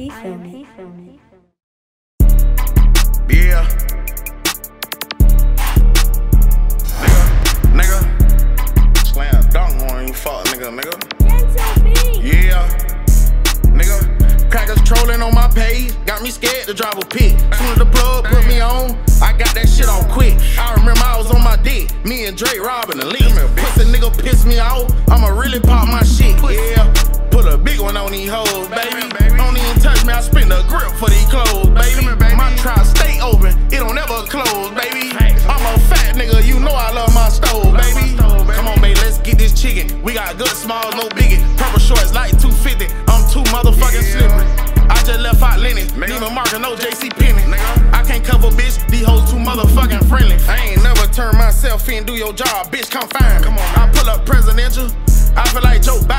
filming. Yeah. Nigga. Slam dunk on you, fuck nigga. Yeah. Nigga. Crackers trolling on my page. Got me scared to drive a pit. Soon as the plug put me on, I got that shit on quick. I remember I was on my dick. Me and Drake robbing the league. Pussy nigga piss me off. I'ma really pop my shit. Yeah. Put a big one on these hoes, baby. Don't even touch me, I spin the grip for these clothes, baby. My trap stay open, it don't ever close, baby. I'm a fat nigga, you know I love my stove, baby. Come on, baby, let's get this chicken. We got good smalls, no biggie. Purple shorts like 250, I'm too motherfucking slippery. I just left out Lenny, Neiman Marcus, no JC Penney. I can't cover, bitch, these hoes too motherfucking friendly. I ain't never turned myself in, do your job, bitch, come find me. I pull up presidential, I feel like Joe Biden.